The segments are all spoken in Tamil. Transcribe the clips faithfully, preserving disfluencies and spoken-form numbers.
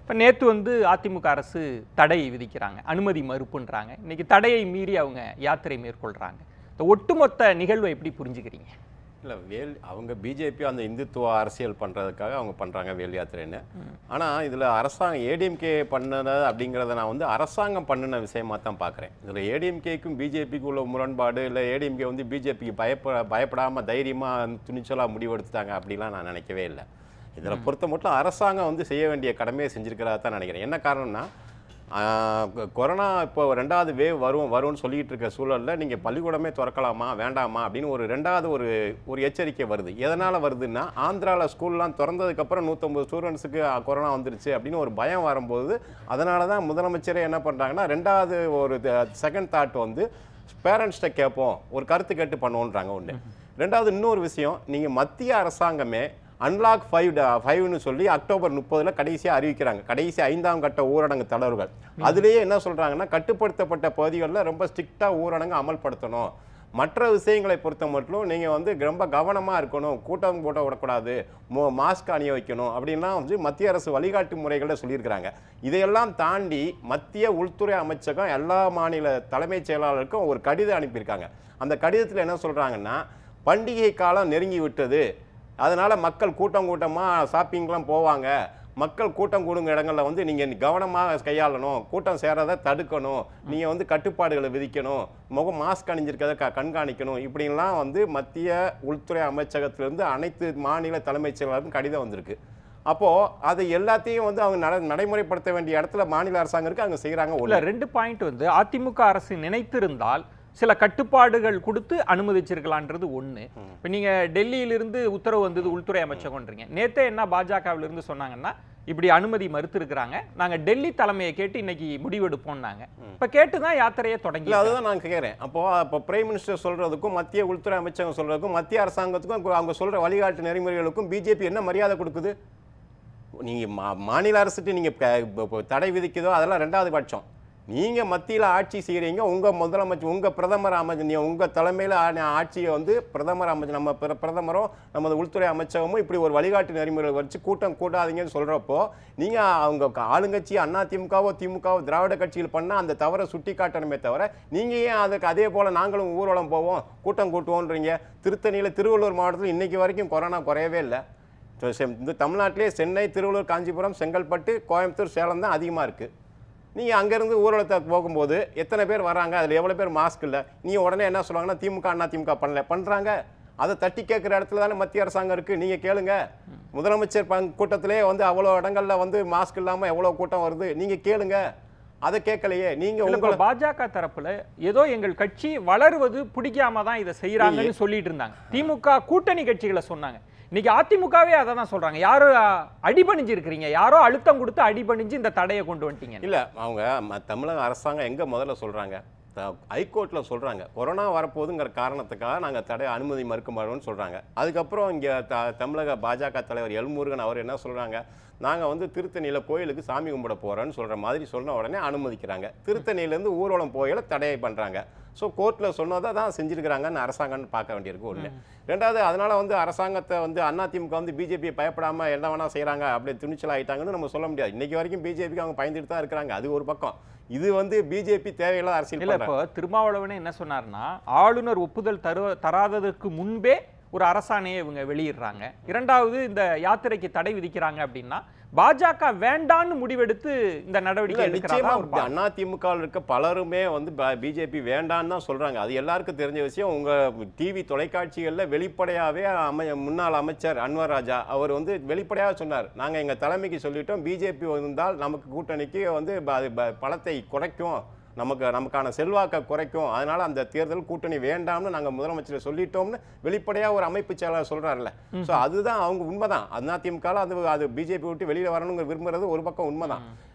இப்போ நேற்று வந்து அதிமுக அரசு தடை விதிக்கிறாங்க, அனுமதி மறுப்புன்றாங்க. இன்னைக்கு தடையை மீறி அவங்க யாத்திரை மேற்கொள்றாங்க. இந்த ஒட்டுமொத்த நிகழ்வை எப்படி புரிஞ்சுக்கிறீங்க? இல்லை வேல் அவங்க பிஜேபி அந்த இந்துத்துவ அரசியல் பண்ணுறதுக்காக அவங்க பண்ணுறாங்க வேல் யாத்திரைன்னு. ஆனால் இதில் அரசாங்கம் ஏடிஎம்கே பண்ணது அப்படிங்கிறத நான் வந்து அரசாங்கம் பண்ணின விஷயமா தான் பார்க்குறேன். இதில் ஏடிஎம்கேக்கும் பிஜேபிக்கு உள்ள முரண்பாடு, இல்லை ஏடிஎம்கே வந்து பிஜேபிக்கு பயப்பட பயப்படாமல் தைரியமாக துணிச்சலாக முடிவெடுத்துட்டாங்க அப்படிலாம் நான் நினைக்கவே இல்லை. இதில் பொறுத்த மட்டும் அரசாங்கம் வந்து செய்ய வேண்டிய கடமையை செஞ்சுருக்கிறதா தான் நினைக்கிறேன். என்ன காரணம்னா, கொரோனா இப்போ ரெண்டாவது வேவ் வரும் வரும்னு சொல்லிட்டு இருக்க சூழலில் நீங்கள் பள்ளிக்கூடமே திறக்கலாமா வேண்டாமா அப்படின்னு ஒரு ரெண்டாவது ஒரு ஒரு எச்சரிக்கை வருது. எதனால் வருதுன்னா, ஆந்திராவில் ஸ்கூல்லாம் திறந்ததுக்கப்புறம் நூற்றம்பது ஸ்டூடெண்ட்ஸுக்கு கொரோனா வந்துருச்சு அப்படின்னு ஒரு பயம் வரும்போது, அதனால தான் முதலமைச்சரே என்ன பண்ணுறாங்கன்னா, ரெண்டாவது ஒரு செகண்ட் தாட் வந்து பேரண்ட்ஸ்கிட்ட கேட்போம், ஒரு கருத்து கேட்டு பண்ணுவோன்றாங்க ஒன்று. ரெண்டாவது இன்னொரு விஷயம், நீங்கள் மத்திய அரசாங்கமே அன்லாக் ஃபைவ் ஃபைவ்னு சொல்லி அக்டோபர் முப்பதுல கடைசியாக அறிவிக்கிறாங்க, கடைசி ஐந்தாம் கட்ட ஊரடங்கு தளர்வுகள். அதுலேயே என்ன சொல்கிறாங்கன்னா, கட்டுப்படுத்தப்பட்ட பகுதிகளில் ரொம்ப ஸ்ட்ரிக்டாக ஊரடங்கு அமல்படுத்தணும், மற்ற விஷயங்களை பொறுத்த மட்டும் நீங்கள் வந்து ரொம்ப கவனமாக இருக்கணும், கூட்டம் போட்ட விடக்கூடாது, மோ மாஸ்க் அணிய வைக்கணும் அப்படின்லாம் வந்து மத்திய அரசு வழிகாட்டு முறைகளில் சொல்லியிருக்கிறாங்க. இதையெல்லாம் தாண்டி மத்திய உள்துறை அமைச்சகம் எல்லா மாநில தலைமைச் செயலாளருக்கும் ஒரு கடிதம் அனுப்பியிருக்காங்க. அந்த கடிதத்தில் என்ன சொல்கிறாங்கன்னா, பண்டிகை காலம் நெருங்கி விட்டது, அதனால் மக்கள் கூட்டம் கூட்டமாக ஷாப்பிங்லாம் போவாங்க, மக்கள் கூட்டம் கூடுங்க இடங்களில் வந்து நீங்கள் கவனமாக கையாளணும், கூட்டம் சேரதை தடுக்கணும், நீங்கள் வந்து கட்டுப்பாடுகளை விதிக்கணும், முகம் மாஸ்க் அணிஞ்சிருக்கிறத க கண்காணிக்கணும் இப்படின்லாம் வந்து மத்திய உள்துறை அமைச்சகத்திலிருந்து அனைத்து மாநில தலைமைச் செயலாளருக்கும் கடிதம் வந்திருக்கு. அப்போது அது எல்லாத்தையும் வந்து அவங்க நட நடைமுறைப்படுத்த வேண்டிய இடத்துல மாநில அரசாங்கம் இருக்குது, அவங்க செய்கிறாங்க. இல்லை, ரெண்டு பாயிண்ட் வந்து அதிமுக அரசு நினைத்திருந்தால் சில கட்டுப்பாடுகள் கொடுத்து அனுமதிச்சிருக்கலான்றது ஒன்று. இப்போ நீங்கள் டெல்லியிலிருந்து உத்தரவு வந்தது உள்துறை அமைச்சகம்ன்றீங்க, நேற்றே என்ன பாஜகவிலிருந்து சொன்னாங்கன்னா, இப்படி அனுமதி மறுத்து இருக்கிறாங்க, நாங்கள் டெல்லி தலைமையை கேட்டு இன்னைக்கு முடிவெடுப்போம்னாங்க. இப்போ கேட்டு தான் யாத்திரையை தொடங்கி. அதுதான் நான் கேட்குறேன். அப்போ இப்போ பிரைம் மினிஸ்டர் சொல்றதுக்கும் மத்திய உள்துறை அமைச்சகம் சொல்றதுக்கும் மத்திய அரசாங்கத்துக்கும் அவங்க சொல்ற வழிகாட்டு நெறிமுறைகளுக்கும் பிஜேபி என்ன மரியாதை கொடுக்குது? நீங்கள் மா மாநில அரசுக்கு நீங்கள் தடை விதிக்குதோ அதெல்லாம் ரெண்டாவது பட்சம். நீங்கள் மத்தியில் ஆட்சி செய்கிறீங்க, உங்கள் முதலமைச்சர் உங்கள் பிரதமர் அமைச்சர் உங்கள் தலைமையில் ஆட்சியை வந்து பிரதமர் அமைச்சர் நம்ம பிரதமரும் நமது உள்துறை அமைச்சகமும் இப்படி ஒரு வழிகாட்டு நெறிமுறை வச்சு கூட்டம் கூட்டாதீங்கன்னு சொல்கிறப்போ, நீங்கள் அவங்க ஆளுங்கட்சி அதிமுகவோ திமுகவோ திராவிட கட்சியில் பண்ணால் அந்த தவறை சுட்டி காட்டணுமே தவிர, நீங்கள் ஏன் அதுக்கு அதே போல் நாங்களும் ஊர்வலம் போவோம் கூட்டம் கூட்டுவோன்றீங்க? திருத்தணியில் திருவள்ளூர் மாவட்டத்தில் இன்றைக்கி வரைக்கும் கொரோனா குறையவே இல்லை. இந்த தமிழ்நாட்டிலே சென்னை, திருவள்ளூர், காஞ்சிபுரம், செங்கல்பட்டு, கோயம்புத்தூர், சேலம் தான் அதிகமாக இருக்குது. நீங்கள் அங்கேருந்து ஊர்வலத்தை போகும்போது எத்தனை பேர் வராங்க, அதில் எவ்வளோ பேர் மாஸ்க் இல்லை? நீங்கள் உடனே என்ன சொல்லுவாங்கன்னா, திமுக அண்ணா திமுக பண்ணல பண்ணுறாங்க. அதை தட்டி கேட்குற இடத்துல தானே மத்திய அரசாங்கம் இருக்குது. நீங்கள் கேளுங்க, முதலமைச்சர் பங்கு கூட்டத்திலே வந்து அவ்வளோ இடங்களில் வந்து மாஸ்க் இல்லாமல் எவ்வளோ கூட்டம் வருது, நீங்கள் கேளுங்க. அதை கேட்கலையே. நீங்கள் உங்கள் பாஜக தரப்புல ஏதோ எங்கள் கட்சி வளருவது பிடிக்காம தான் இதை செய்யறாங்கன்னு சொல்லிட்டு இருந்தாங்க. திமுக கூட்டணி கட்சிகளை சொன்னாங்க. இன்னைக்கு அதிமுகவே அதை தான் சொல்றாங்க, யாரோ அடிபணிஞ்சு இருக்கிறீங்க, யாரோ அழுத்தம் கொடுத்து அடிபணிஞ்சு இந்த தடையை கொண்டு வந்துட்டீங்க. இல்லை, அவங்க தமிழக அரசாங்கம் எங்கே முதல்ல சொல்கிறாங்க, ஹைகோர்ட்டில் சொல்கிறாங்க, கொரோனா வரப்போகுதுங்கிற காரணத்துக்காக நாங்கள் தடை அனுமதி மறுக்க மாட்டோம்னு சொல்கிறாங்க. அதுக்கப்புறம் இங்கே த தமிழக பாஜக தலைவர் எல்முருகன் அவர் என்ன சொல்கிறாங்க, நாங்கள் வந்து திருத்தணியில் கோயிலுக்கு சாமி கும்பிட போகிறோன்னு சொல்கிற மாதிரி சொன்ன உடனே அனுமதிக்கிறாங்க. திருத்தணியிலேருந்து ஊர்வலம் போயில தடையை பண்ணுறாங்க. ஸோ கோர்ட்டில் சொன்னதை தான் செஞ்சுருக்கிறாங்கன்னு அரசாங்கம்னு பார்க்க வேண்டியிருக்கு ஒன்று. ரெண்டாவது, அதனால் வந்து அரசாங்கத்தை வந்து அதிமுக வந்து பிஜேபியை பயப்படாமல் என்ன வேணால் செய்கிறாங்க அப்படி துணிச்சல் ஆகிட்டாங்கன்னு நம்ம சொல்ல முடியாது. இன்றைக்கி வரைக்கும் பிஜேபிக்கு அவங்க பயந்துட்டு தான் இருக்கிறாங்க. அது ஒரு பக்கம். இது வந்து பிஜேபி தேவையில்லாத அரசியல் இல்லை. இப்போ திருமாவளவனே என்ன சொன்னார்னா, ஆளுநர் ஒப்புதல் தரு தராததற்கு முன்பே ஒரு அரசாணையை இவங்க வெளியிடுறாங்க. இரண்டாவது, இந்த யாத்திரைக்கு தடை விதிக்கிறாங்க அப்படின்னா பாஜக வேண்டான்னு முடிவெடுத்து இந்த நடவடிக்கை எடுக்கிறாங்க. அதிமுக இருக்க பலருமே வந்து பிஜேபி வேண்டான்னு தான் சொல்றாங்க. அது எல்லாருக்கும் தெரிஞ்ச விஷயம். உங்க டிவி தொலைக்காட்சிகளில் வெளிப்படையாவே அமை முன்னாள் அமைச்சர் அன்வர் ராஜா அவர் வந்து வெளிப்படையாக சொன்னார், நாங்க எங்க தலைமைக்கு சொல்லிட்டோம், பிஜேபி வந்தால் நமக்கு கூட்டணிக்கு வந்து பலத்தை குறைக்கும், நமக்கு நமக்கான செல்வாக்கை குறைக்கும், அதனால அந்த தேர்தல் கூட்டணி வேண்டாம்னு நாங்கள் முதலமைச்சர் சொல்லிட்டோம்னு வெளிப்படையாக ஒரு அமைப்பு செயலாளர் சொல்றாருல்ல. ஸோ அதுதான் அவங்க உண்மைதான். அதிமுக அது அது பிஜேபி விட்டு வெளியில் வரணுங்கிற விரும்புறது ஒரு பக்கம் உண்மைதான்.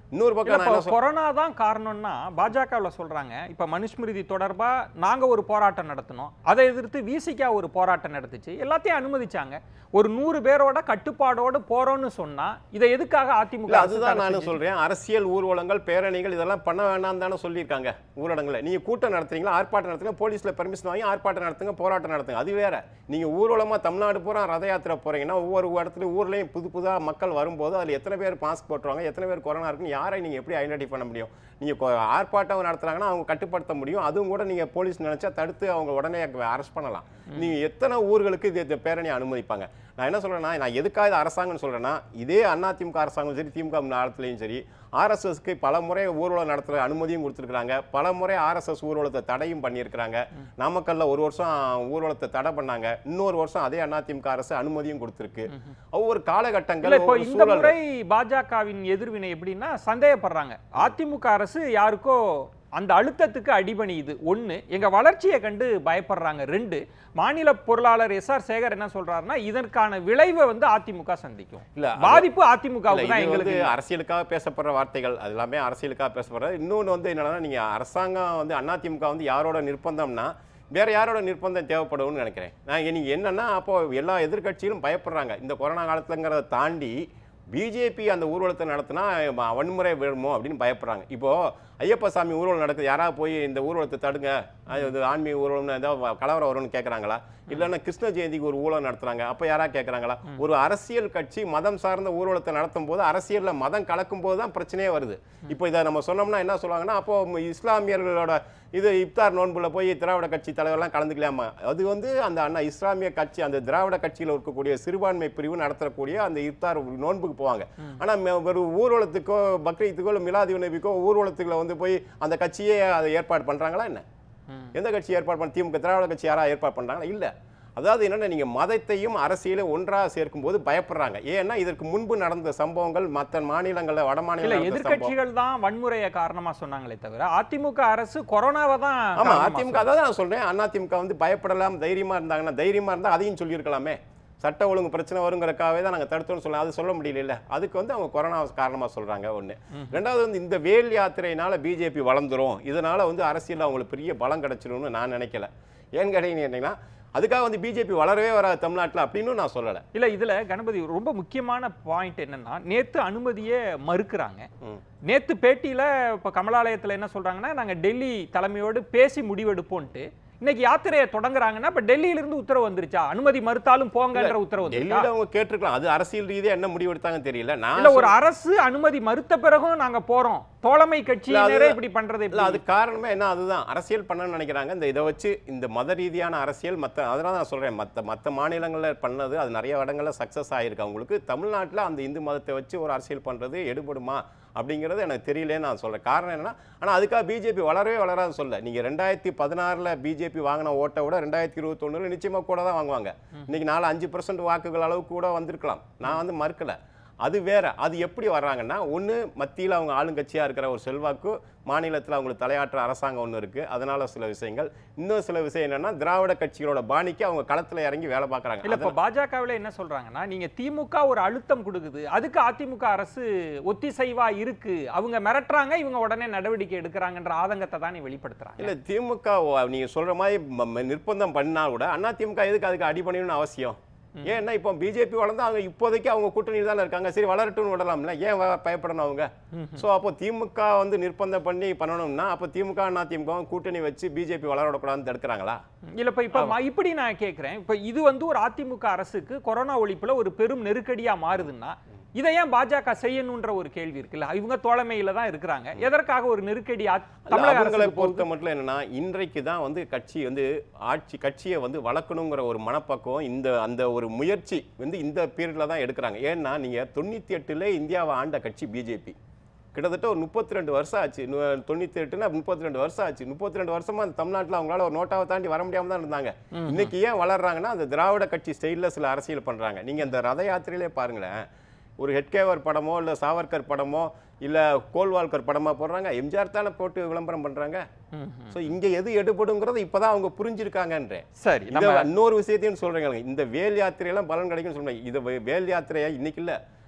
இன்னொரு பக்கம் நான் என்ன சொல்றேன், கொரோனா தான் காரணம்னா பாஜகவுல சொல்றாங்க. இப்ப மனுஸ்மிருதி தொடர்பா நாங்க ஒரு போராட்டம் நடத்தினோம், அதை எதிர்த்து விசிகா ஒரு போராட்டம் நடத்துச்சு, எல்லாத்தையும் அனுமதிச்சாங்க. ஒரு நூறு பேரோட கட்டுப்பாடோட போறோம்னு சொன்னா இதை எதுக்காக அதிமுக? இல்ல அதுதான் நானும் சொல்றேன். அரசியல் ஊர்வலங்கள், பேரணிகள் இதெல்லாம் பண்ண வேணாம் தானே சொல்லியிருக்காங்க ஊரடங்குல. நீங்க கூட்டம் நடத்துறீங்களா, ஆர்ப்பாட்டம் நடத்துங்க, போலீஸ்ல பெர்மிஷன் வாங்கி ஆர்ப்பாட்டம் நடத்துங்க, போராட்டம் நடத்துங்க, அது வேற. நீங்க ஊர்வலமா தமிழ்நாடு பூரா ரத யாத்திரை போறீங்கன்னா ஒவ்வொரு இடத்துலயும் ஊர்லயும் புது புதா மக்கள் வரும்போது அதுல எத்தனை பேர் மாஸ்க் போட்டுருவாங்க, எத்தனை பேர் கொரோனா இருக்குன்னு யாரை நீங்க எப்படி ஐடென்டிஃபை பண்ண முடியும்? நீங்க ஆர்ப்பாட்டம் நடத்துறாங்கன்னா அவங்க கட்டுப்படுத்த முடியும். அதுவும் கூட நீங்க போலீஸ் நினைச்சா தடுத்து அவங்க உடனே அரெஸ்ட் பண்ணலாம். நீங்க எத்தனை ஊர்களுக்கு இது பேரணி அனுமதிப்பாங்க? நான் என்ன சொல்றேன்னா, நான் எதுக்காக இது அரசாங்கம் சொல்றேன்னா, இதே அதிமுக அரசாங்கம் சரி, திமுக காலத்திலையும் சரி, ஆர்எஸ்எஸ்க்கு பல முறை ஊர்வலம் நடத்துற அனுமதியும் கொடுத்துருக்காங்க, பல முறை ஆர்எஸ்எஸ் ஊர்வலத்தை தடையும் பண்ணியிருக்கிறாங்க. நாமக்கல்ல ஒரு வருஷம் ஊர்வலத்தை தடை பண்ணாங்க, இன்னொரு வருஷம் அதே அதிமுக அரசு அனுமதியும் கொடுத்துருக்கு. ஒவ்வொரு காலகட்டங்கள் இப்போ இந்த முறை பாஜகவின் எதிர்வினை எப்படின்னா சந்தேகப்படுறாங்க, அதிமுக அரசு யாருக்கோ அந்த அழுத்தத்துக்கு அடிபணியுது. ஒன்று, எங்க வளர்ச்சியை கண்டு பயப்படுறாங்க. ரெண்டு, மாநில பொருளாளர் எஸ் ஆர் சேகர் என்ன சொல்றாருன்னா, இதற்கான விளைவை வந்து அதிமுக சந்திக்கும், இல்ல பாதிப்பு அதிமுகவுக்கு தான். எங்களுக்கு அரசியலுக்காக பேசப்படுற வார்த்தைகள் அது எல்லாமே அரசியலுக்காக பேசப்படுறது. இன்னொன்று வந்து என்னன்னா, நீங்க அரசாங்கம் வந்து அதிமுக வந்து யாரோட நிர்பந்தம்னா வேற யாரோட நிர்பந்தம் தேவைப்படும்னு நினைக்கிறேன் நான். நீங்க என்னன்னா, அப்போ எல்லா எதிர்கட்சியிலும் பயப்படுறாங்க. இந்த கொரோனா காலத்துலங்கிறத தாண்டி பிஜேபி அந்த ஊர்வலத்தை நடத்தினா வன்முறை வருமோ அப்படின்னு பயப்படுறாங்க. இப்போ ஐயப்ப சாமி ஊர்வலம் நடக்குது, யாராவது போய் இந்த ஊர்வலத்தை தடுங்க, அது ஆன்மீக ஊர்வலம் ஏதாவது கலவரம் வரும்னு கேட்குறாங்களா? இல்லைன்னா கிருஷ்ண ஜெயந்திக்கு ஒரு ஊர்வலம் நடத்துறாங்க, அப்போ யாராவது கேட்குறாங்களா? ஒரு அரசியல் கட்சி மதம் சார்ந்த ஊர்வலத்தை நடத்தும் போது அரசியலில் மதம் கலக்கும் போது தான் பிரச்சனையே வருது. இப்போ இதை நம்ம சொன்னோம்னா என்ன சொல்லுவாங்கன்னா, அப்போ இஸ்லாமியர்களோட இது இப்தார் நோன்புல போய் திராவிட கட்சி தலைவர்லாம் கலந்துக்கலாமா? அது வந்து அந்த அண்ணா இஸ்லாமிய கட்சி, அந்த திராவிட கட்சியில் இருக்கக்கூடிய சிறுபான்மை பிரிவு நடத்தக்கூடிய அந்த இப்தார் நோன்புக்கு போவாங்க. ஆனால் ஒரு ஊர்வலத்துக்கோ பக்ரீத்துக்கோ இல்லை மிலாது நபிக்கோ ஊர்வலத்துக்குள்ள வந்து போய் அந்த கட்சியே அதை ஏற்பாடு பண்றாங்களா என்ன? எந்த கட்சி ஏற்பாடு பண்ண? திமுக திராவிட கட்சி யாரா ஏற்பாடு பண்றாங்களா? இல்ல. அதாவது என்னன்னா, நீங்க மதத்தையும் அரசியலையும் ஒன்றாக சேர்க்கும் போது பயப்படுறாங்க. ஏன்னா இதற்கு முன்பு நடந்த சம்பவங்கள் மற்ற மாநிலங்கள்ல வட மாநிலங்கள் எதிர்கட்சிகள் தான் வன்முறையை காரணமா சொன்னாங்களே தவிர அதிமுக அரசு கொரோனாவை தான். ஆமா, அதிமுக அதான் நான் சொல்றேன். அதிமுக வந்து பயப்படலாம், தைரியமா இருந்தாங்கன்னா, தைரியமா இருந்தா அதையும் சொல்லியிருக்கலாமே. சட்ட ஒழுங்கு பிரச்சனை வருங்கிறக்காகவே தான் நாங்கள் தடுத்தோம்னு சொல்லலாம், அது சொல்ல முடியல. அதுக்கு வந்து அவங்க கொரோனா காரணமாக சொல்றாங்க ஒன்று. ரெண்டாவது வந்து இந்த வேல் யாத்திரையினால பிஜேபி வளர்ந்துரும், இதனால வந்து அரசியல் அவங்களுக்கு பெரிய பலம் கிடைச்சிரும்னு நான் நினைக்கல. ஏன்னு கேட்டீங்கன்னா, அதுக்காக வந்து பிஜேபி வளரவே வராது தமிழ்நாட்டில் அப்படின்னு நான் சொல்லலை. இல்லை, இதில் கணபதி ரொம்ப முக்கியமான பாயிண்ட் என்னன்னா, நேற்று அனுமதியை மறுக்கிறாங்க. நேற்று பேட்டியில் இப்போ கமலாலயத்தில் என்ன சொல்றாங்கன்னா, நாங்கள் டெல்லி தலைமையோடு பேசி முடிவெடுப்போன்ட்டு. இன்னைக்கு யாத்திரையை தொடங்குறாங்கன்னா இப்ப டெல்லியில இருந்து உத்தரவு வந்துருச்சா? அனுமதி மறுத்தாலும் போங்கன்ற உத்தரவு வந்துருக்கா? டெல்லியில அவங்க கேட்டிருக்கலாம். அது அரசியல் ரீதியா என்ன முடிவு எடுத்தாங்கன்னு தெரியல. நான் இல்ல, ஒரு அரசு அனுமதி மறுத்த பிறகும் நாங்க போறோம், தோழமை கட்சியினரே இப்படி பண்றது இல்ல. அது காரணமே என்ன? அதுதான் அரசியல் பண்ணணும்னு நினைக்கிறாங்க. இந்த இதை வச்சு இந்த மத ரீதியான அரசியல் மற்ற, அதனால நான் சொல்றேன், மற்ற மற்ற மாநிலங்களில் பண்ணது அது நிறைய இடங்கள்ல சக்சஸ் ஆயிருக்கு. அவங்களுக்கு தமிழ்நாட்டில் அந்த இந்து மதத்தை வச்சு ஒரு அரசியல் பண்றது எடுபடுமா அப்படிங்கிறது எனக்கு தெரியலேன்னு நான் சொல்றேன். காரணம் என்னன்னா, ஆனால் அதுக்காக பிஜேபி வளரவே வளராது சொல்ல. நீங்க ரெண்டாயிரத்தி பதினாறுல பிஜேபி வாங்கின ஓட்டை விட ரெண்டாயிரத்தி இருபத்தி ஒண்ணுல நிச்சயமா கூட தான் வாங்குவாங்க. இன்னைக்கு நாலு அஞ்சு பர்சன்ட் வாக்குகள் அளவு கூட வந்திருக்கலாம், நான் வந்து மறுக்கல. அது வேற. அது எப்படி வர்றாங்கன்னா, ஒன்று மத்தியில் அவங்க ஆளுங்கட்சியாக இருக்கிற ஒரு செல்வாக்கு, மாநிலத்தில் அவங்களுக்கு தலையாற்ற அரசாங்கம் ஒன்று இருக்குது, அதனால சில விஷயங்கள். இன்னும் சில விஷயம் என்னன்னா, திராவிட கட்சிகளோட பாணிக்கு அவங்க களத்தில் இறங்கி வேலை பார்க்குறாங்க. இல்லை, இப்போ பாஜகவில் என்ன சொல்றாங்கன்னா, நீங்கள் திமுக ஒரு அழுத்தம் கொடுக்குது, அதுக்கு அதிமுக அரசு ஒத்திசைவா இருக்கு, அவங்க மிரட்டுறாங்க, இவங்க உடனே நடவடிக்கை எடுக்கிறாங்கன்ற ஆதங்கத்தை தான் நீ வெளிப்படுத்துறாங்க. இல்லை, திமுக நீங்கள் சொல்கிற மாதிரி நிர்பந்தம் பண்ணால் கூட அதிமுக எதுக்கு அதுக்கு அடிபணின்னு அவசியம்? ஏன்னா இப்போ பிஜேபி வளர்ந்தா அவங்க இப்போதைக்கு அவங்க கூட்டணியில் தானே இருக்காங்க, சரி வளரட்டும்னு விடலாம்ல, ஏன் பயப்படணும் அவங்க? ஸோ அப்போ திமுக வந்து நிர்பந்தம் பண்ணி பண்ணணும்னா அப்போ திமுக அதிமுக கூட்டணி வச்சு பிஜேபி வளர விடக்கூடாதுன்னு தடுக்கிறாங்களா? இல்ல, இப்ப இப்ப இப்படி நான் கேட்கிறேன், இப்ப இது வந்து ஒரு அதிமுக அரசுக்கு கொரோனா ஒழிப்புல ஒரு பெரும் நெருக்கடியா மாறுதுன்னா இதை ஏன் பாஜக செய்யணும்ன்ற ஒரு கேள்வி இருக்குல்ல. இவங்க தோழமையில தான் இருக்கிறாங்க, எதற்காக ஒரு நெருக்கடி? தமிழக அரசை பொறுத்த மட்டும் என்னன்னா, இன்றைக்கு தான் வந்து கட்சி வந்து ஆட்சி கட்சியை வந்து வளர்க்கணுங்கிற ஒரு மனப்பக்குவம், இந்த அந்த ஒரு முயற்சி வந்து இந்த பீரியட்ல தான் எடுக்கிறாங்க. ஏன்னா நீங்க தொண்ணூத்தி எட்டுல இந்தியாவை ஆண்ட கட்சி பிஜேபி, கிட்டத்தட்ட ஒரு முப்பத்தி ரெண்டு வருஷம் ஆச்சு. தொண்ணூத்தி எட்டுனா முப்பத்தி ரெண்டு வருஷம் ஆச்சு. முப்பத்தி ரெண்டு வருஷமா அந்த தமிழ்நாட்டில் அவங்களால ஒரு நோட்டாவை தாண்டி வர முடியாம தான் இருந்தாங்க. இன்னைக்கு ஏன் வளர்றாங்கன்னா, அந்த திராவிட கட்சி ஸ்டைல்ல சில அரசியல் பண்றாங்க. நீங்க இந்த ரத யாத்திரையிலே பாருங்களேன், ஒரு ஹெட்கேவர் படமோ இல்லை சாவர்கர் படமோ இல்லை கோல்வால்கர் படமா போடுறாங்க, எம்ஜிஆர் தானே போட்டு விளம்பரம் பண்றாங்க. ஸோ இங்க எது எடுபடுங்கிறது இப்பதான் அவங்க புரிஞ்சிருக்காங்கன்றேன். சரி, இன்னொரு விஷயத்தையும் சொல்றேங்க, இந்த வேல் யாத்திரையெல்லாம் பலன் கிடைக்கும்னு சொல்றேன். இது வேல் யாத்திரையா இன்னைக்கு இல்லை,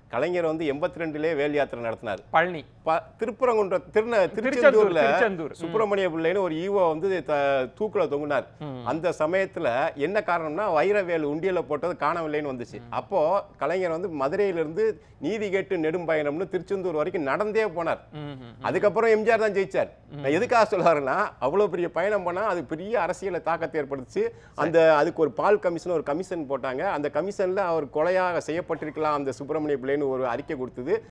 கலைஞர் வந்து எண்பத்தி ரெண்டுலேயே வேல் யாத்திரை நடத்தினார். பழனி ப- திருப்பரங்குன்ற திருந திருச்செந்தூர் திருச்செந்தூர்ல திருச்செந்தூர் சுப்பிரமணிய பிள்ளைன்னு ஒரு ஈவோ வந்து த- தூக்குல தொங்குனார். அந்த சமயத்துல என்ன காரணம்னா வைரவேல் உண்டியல போட்டது காணவில்லைன்னு வந்துச்சு. அப்போ கலைஞர் வந்து மதுரையிலிருந்து நீதி கேட்டு நெடும் பயணம்னு திருச்செந்தூர் வரைக்கும் நடந்தே போனார். ம், ம். அதுக்கப்புறம் எம்ஜிஆர் தான் ஜெயிச்சார். நான் எதுக்காக சொல்லுவாருன்னா அவ்வளவு பெரிய பயணம் பண்ணா அது பெரிய அரசியல தாக்கத்தை ஏற்படுத்துச்சு. அந்த அதுக்கு ஒரு பால் கமிஷன் ஒரு கமிஷன் போட்டாங்க. அந்த கமிஷன்ல அவர் கொலையாக செய்யப்பட்டிருக்கலாம் அந்த சுப்பிரமணிய பிள்ளைன்னு ஒரு அறிக்கை கொடுத்தது.